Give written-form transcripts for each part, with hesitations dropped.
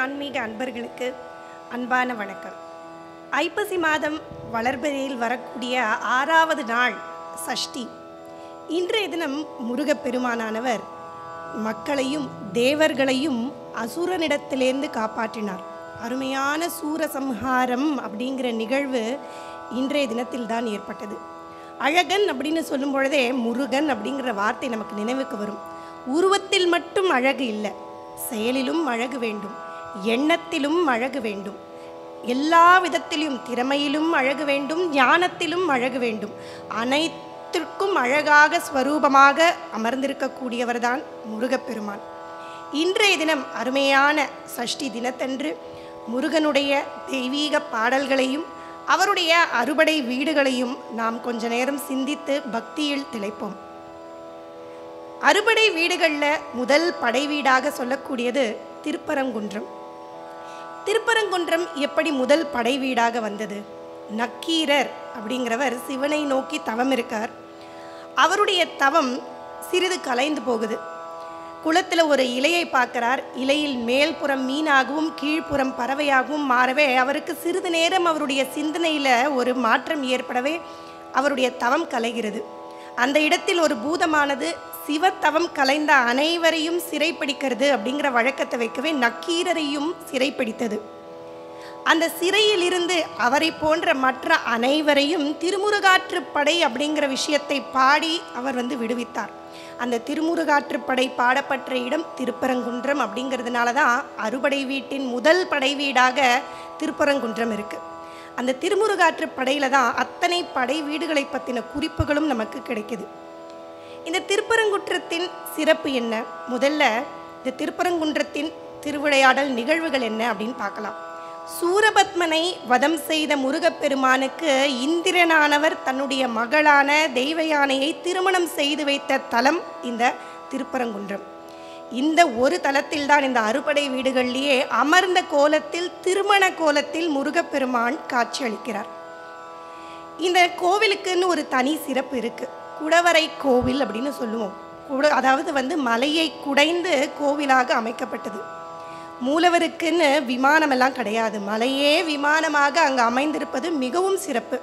ஆன்மீக அன்பர்களுக்கு அன்பான வணக்கம். ஐப்பசி மாதம் வளர்பிறையில் வரக்கூடிய 6வது நாள் சஷ்டி. இன்றைய தினம் முருகப்பெருமானானவர் மக்களையும் தேவர்களையும் அசுரனிடத்திலேருந்து காப்பாற்றினார். அருமையான சூரசம்ஹாரம் அப்படிங்கிற நிகழ்வு இன்றைய தினத்தில் தான் ஏற்பட்டது. அழகன் அப்படின்னு சொல்லும் பொழுதே முருகன் அப்படிங்கிற வார்த்தை நமக்கு நினைவுக்கு வரும். உருவத்தில் மட்டும் அழகு இல்லை, செயலிலும் அழகு வேண்டும், எண்ணத்திலும் அழகு வேண்டும், எல்லா விதத்திலும் திறமையிலும் அழகு வேண்டும், ஞானத்திலும் அழகு வேண்டும். அனைத்திற்கும் அழகாக ஸ்வரூபமாக அமர்ந்திருக்கக்கூடியவர்தான் முருகப்பெருமான். இன்றைய தினம் அருமையான சஷ்டி தினத்தன்று முருகனுடைய தெய்வீக பாடல்களையும் அவருடைய அறுபடை வீடுகளையும் நாம் கொஞ்ச நேரம் சிந்தித்து பக்தியில் திளைப்போம். அறுபடை வீடுகளில் முதல் படை வீடாக சொல்லக்கூடியது திருப்பரங்குன்றம். திருப்பரங்குன்றம் எப்படி முதல் படை வீடாக வந்தது? நக்கீரர் அப்படிங்கிறவர் சிவனை நோக்கி தவம் இருக்கார். அவருடைய தவம் சிறிது கலைந்து போகுது. குளத்தில் ஒரு இலையை பார்க்கிறார். இலையில் மேல்புறம் மீனாகவும் கீழ்ப்புறம் பறவையாகவும் மாறவே அவருக்கு சிறிது நேரம் அவருடைய சிந்தனையில் ஒரு மாற்றம் ஏற்படவே அவருடைய தவம் கலைகிறது. அந்த இடத்தில் ஒரு பூதமானது சிவத்தவம் கலைந்த அனைவரையும் சிறைப்பிடிக்கிறது அப்படிங்கிற வழக்கத்தை வைக்கவே நக்கீரரையும் சிறைப்பிடித்தது. அந்த சிறையில் இருந்து அவரை போன்ற மற்ற அனைவரையும் திருமுருகாற்றுப்படை அப்படிங்கிற விஷயத்தை பாடி அவர் விடுவித்தார். அந்த திருமுருகாற்றுப்படை பாடப்பட்ட இடம் திருப்பரங்குன்றம். அப்படிங்கிறதுனால தான் அறுபடை வீட்டின் முதல் படை வீடாக திருப்பரங்குன்றம் இருக்குது. அந்த திருமுருகாற்றுப்படையில் தான் அத்தனை படை வீடுகளை பற்றின குறிப்புகளும் நமக்கு கிடைக்குது. இந்த திருப்பரங்குன்றத்தின் சிறப்பு என்ன? முதல்ல இந்த திருப்பரங்குன்றத்தின் திருவிளையாடல் நிகழ்வுகள் என்ன அப்படின்னு பார்க்கலாம். சூரபத்மனை வதம் செய்த முருகப்பெருமானுக்கு இந்திரனானவர் தன்னுடைய மகளான தெய்வ யானையை திருமணம் செய்து வைத்த தலம் இந்த திருப்பரங்குன்றம். இந்த ஒரு தலத்தில் தான் இந்த அறுபடை வீடுகளிலேயே அமர்ந்த கோலத்தில் திருமண கோலத்தில் முருகப்பெருமான் காட்சியளிக்கிறார். இந்த கோவிலுக்குன்னு ஒரு தனி சிறப்பு இருக்கு. குடவரை கோவில் அப்படின்னு சொல்லுவோம். அதாவது மலையை குடைந்து கோவிலாக அமைக்கப்பட்டது. மூலவருக்குன்னு விமானமெல்லாம் கிடையாது, மலையே விமானமாக அங்கே அமைந்திருப்பது மிகவும் சிறப்பு.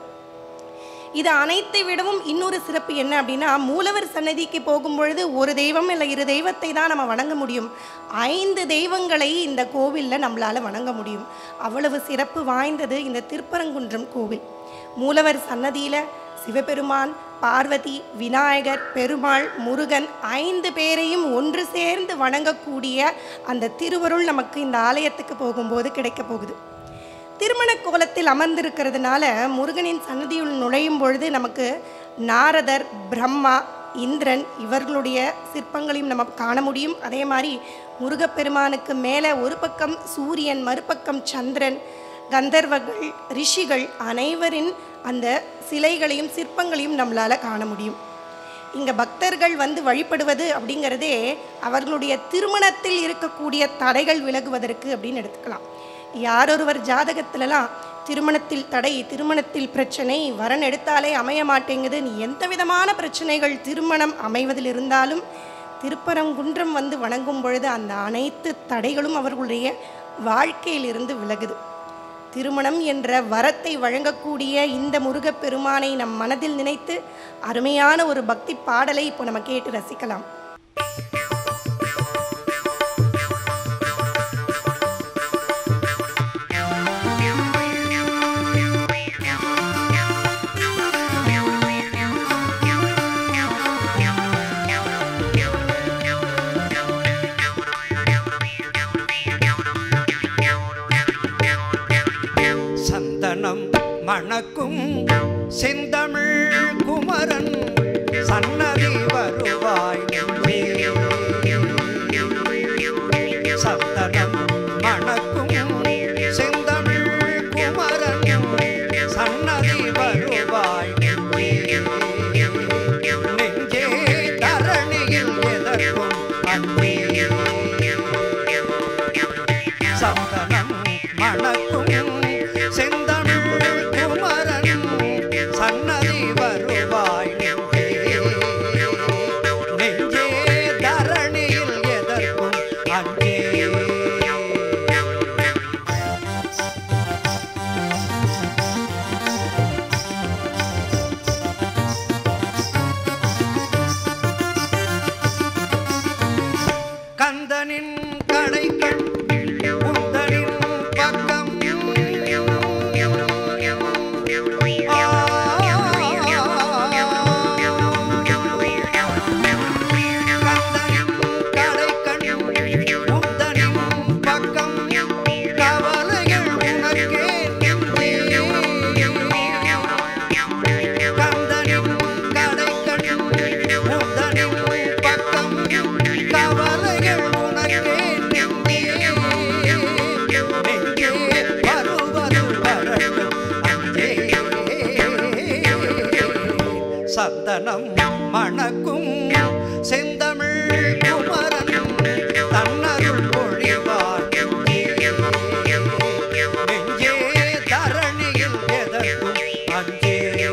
இது அனைத்தை விடவும் இன்னொரு சிறப்பு என்ன அப்படின்னா, மூலவர் சன்னதிக்கு போகும்பொழுது ஒரு தெய்வம் இல்லை 2 தெய்வத்தை தான் நம்ம வணங்க முடியும். 5 தெய்வங்களை இந்த கோவிலில் நம்மளால் வணங்க முடியும். அவ்வளவு சிறப்பு வாய்ந்தது இந்த திருப்பரங்குன்றம் கோவில். மூலவர் சன்னதியில் சிவபெருமான், பார்வதி, விநாயகர், பெருமாள், முருகன் 5 பேரையும் ஒன்று சேர்ந்து வணங்கக்கூடிய அந்த திருவருள் நமக்கு இந்த ஆலயத்துக்கு போகும்போது கிடைக்க போகுது. திருமண கோலத்தில் அமர்ந்திருக்கிறதுனால முருகனின் சன்னதியுள் நுழையும் பொழுது நமக்கு நாரதர், பிரம்மா, இந்திரன் இவர்களுடைய சிற்பங்களையும் நம்ம காண முடியும். அதே மாதிரி முருகப்பெருமானுக்கு மேலே ஒரு பக்கம் சூரியன், மறுபக்கம் சந்திரன், கந்தர்வர்கள், ரிஷிகள் அனைவரின் அந்த சிலைகளையும் சிற்பங்களையும் நம்மளால் காண முடியும். இங்கே பக்தர்கள் வழிபடுவது அப்படிங்கிறதே அவர்களுடைய திருமணத்தில் இருக்கக்கூடிய தடைகள் விலகுவதற்கு அப்படின்னு எடுத்துக்கலாம். யாரொருவர் ஜாதகத்திலலாம் திருமணத்தில் தடை, திருமணத்தில் பிரச்சனை, வரன் எடுத்தாலே அமைய மாட்டேங்குது, எந்த விதமான பிரச்சனைகள் திருமணம் அமைவதில் இருந்தாலும் திருப்பரங்குன்றம் வணங்கும் பொழுது அந்த அனைத்து தடைகளும் அவர்களுடைய வாழ்க்கையிலிருந்து விலகுது. திருமணம் என்ற வரத்தை வழங்கக்கூடிய இந்த முருகப்பெருமானை நம் மனதில் நினைத்து அருமையான ஒரு பக்தி பாடலை இப்போ நம்ம கேட்டு ரசிக்கலாம். மணக்கும் செந்தமிழ் குமரன் சன்னதி வருவாய் சந்தனம் மணக்கும் செந்தமிழ் குமரன் தன்னருள் பொழிவார் நெஞ்சே தரணியில் எதற்கும் அஞ்சே.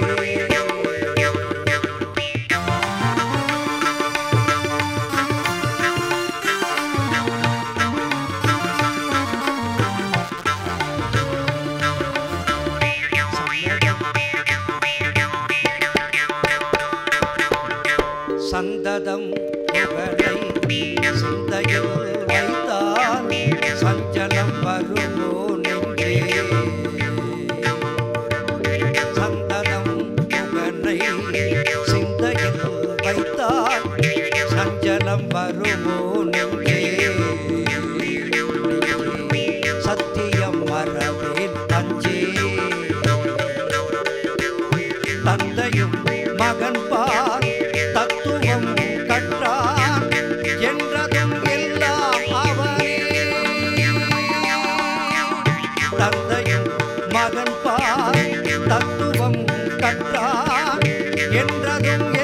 சந்ததம் புகழை சிந்தையில் வைத்தால் சஞ்சலம் வருமோ நெஞ்சே. சந்ததம் புகழை சிந்தையில் வைத்தால் சஞ்சலம் வருமோ நெஞ்சே. சத்தியம் மறவேன் அஞ்சே. தந்தையும் மகன் பால் தத்துவம் கற்றான் என்றதும் எல்லாம் அவனே. தந்தையும் மகன் பால் தத்துவம் கற்றான் என்றதும்